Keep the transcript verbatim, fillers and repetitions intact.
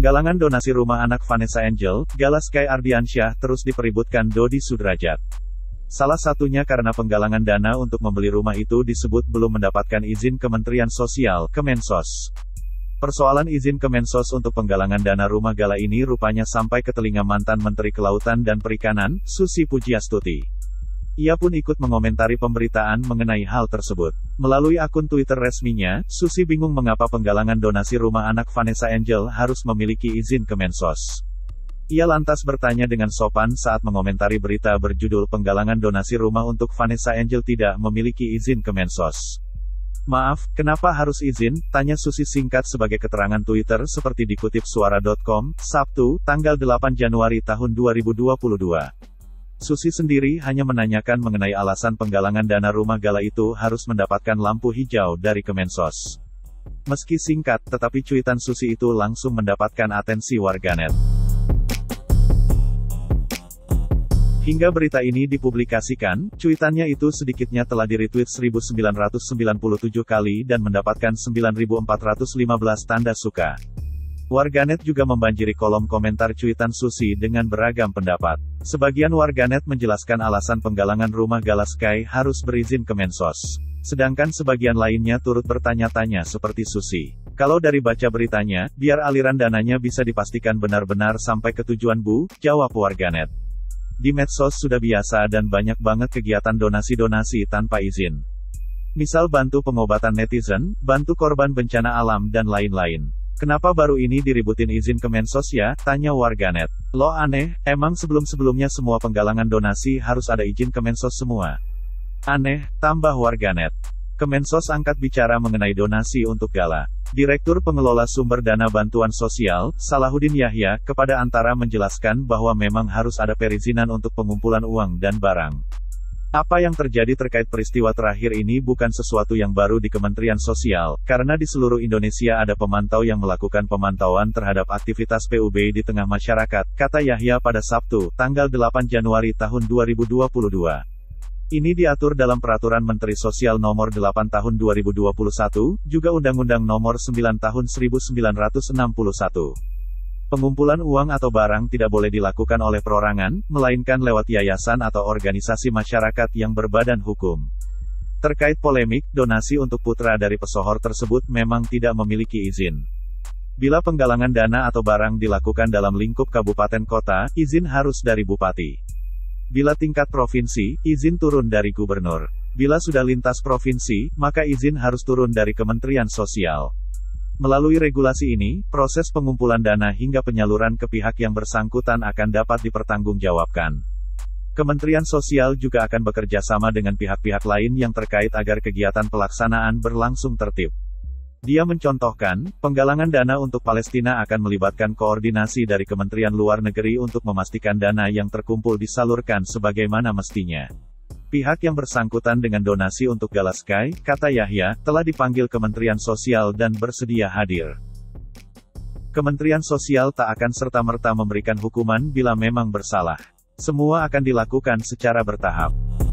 Penggalangan donasi rumah anak Vanessa Angel, Gala Sky Ardiansyah terus dipeributkan Dodi Sudrajat. Salah satunya karena penggalangan dana untuk membeli rumah itu disebut belum mendapatkan izin Kementerian Sosial, Kemensos. Persoalan izin Kemensos untuk penggalangan dana rumah Gala ini rupanya sampai ke telinga mantan Menteri Kelautan dan Perikanan, Susi Pujiastuti. Ia pun ikut mengomentari pemberitaan mengenai hal tersebut. Melalui akun Twitter resminya, Susi bingung mengapa penggalangan donasi rumah anak Vanessa Angel harus memiliki izin Kemensos. Ia lantas bertanya dengan sopan saat mengomentari berita berjudul penggalangan donasi rumah untuk Vanessa Angel tidak memiliki izin Kemensos. "Maaf, kenapa harus izin?" tanya Susi singkat sebagai keterangan Twitter seperti dikutip suara titik com, Sabtu, tanggal delapan Januari tahun dua ribu dua puluh dua. Susi sendiri hanya menanyakan mengenai alasan penggalangan dana rumah Gala itu harus mendapatkan lampu hijau dari Kemensos. Meski singkat, tetapi cuitan Susi itu langsung mendapatkan atensi warganet. Hingga berita ini dipublikasikan, cuitannya itu sedikitnya telah di-retweet seribu sembilan ratus sembilan puluh tujuh kali dan mendapatkan sembilan ribu empat ratus lima belas tanda suka. Warganet juga membanjiri kolom komentar cuitan Susi dengan beragam pendapat. Sebagian warganet menjelaskan alasan penggalangan rumah Gala Sky harus berizin Kemensos. Sedangkan sebagian lainnya turut bertanya-tanya seperti Susi. "Kalau dari baca beritanya, biar aliran dananya bisa dipastikan benar-benar sampai ke tujuan Bu," jawab warganet. "Di medsos sudah biasa dan banyak banget kegiatan donasi-donasi tanpa izin. Misal bantu pengobatan netizen, bantu korban bencana alam dan lain-lain. Kenapa baru ini diributin izin Kemensos ya?" tanya warganet. "Lo aneh, emang sebelum-sebelumnya semua penggalangan donasi harus ada izin Kemensos semua?" "Aneh," tambah warganet. Kemensos angkat bicara mengenai donasi untuk Gala. Direktur Pengelola Sumber Dana Bantuan Sosial, Salahuddin Yahya, kepada Antara menjelaskan bahwa memang harus ada perizinan untuk pengumpulan uang dan barang. Apa yang terjadi terkait peristiwa terakhir ini bukan sesuatu yang baru di Kementerian Sosial, karena di seluruh Indonesia ada pemantau yang melakukan pemantauan terhadap aktivitas P U B di tengah masyarakat, kata Yahya pada Sabtu, tanggal delapan Januari tahun dua ribu dua puluh dua. Ini diatur dalam Peraturan Menteri Sosial Nomor delapan Tahun dua ribu dua puluh satu, juga Undang-Undang Nomor sembilan Tahun seribu sembilan ratus enam puluh satu. Pengumpulan uang atau barang tidak boleh dilakukan oleh perorangan, melainkan lewat yayasan atau organisasi masyarakat yang berbadan hukum. Terkait polemik, donasi untuk putra dari pesohor tersebut memang tidak memiliki izin. Bila penggalangan dana atau barang dilakukan dalam lingkup kabupaten kota, izin harus dari bupati. Bila tingkat provinsi, izin turun dari gubernur. Bila sudah lintas provinsi, maka izin harus turun dari Kementerian Sosial. Melalui regulasi ini, proses pengumpulan dana hingga penyaluran ke pihak yang bersangkutan akan dapat dipertanggungjawabkan. Kementerian Sosial juga akan bekerja sama dengan pihak-pihak lain yang terkait agar kegiatan pelaksanaan berlangsung tertib. Dia mencontohkan, penggalangan dana untuk Palestina akan melibatkan koordinasi dari Kementerian Luar Negeri untuk memastikan dana yang terkumpul disalurkan sebagaimana mestinya. Pihak yang bersangkutan dengan donasi untuk Gala Sky, kata Yahya, telah dipanggil Kementerian Sosial dan bersedia hadir. Kementerian Sosial tak akan serta-merta memberikan hukuman bila memang bersalah. Semua akan dilakukan secara bertahap.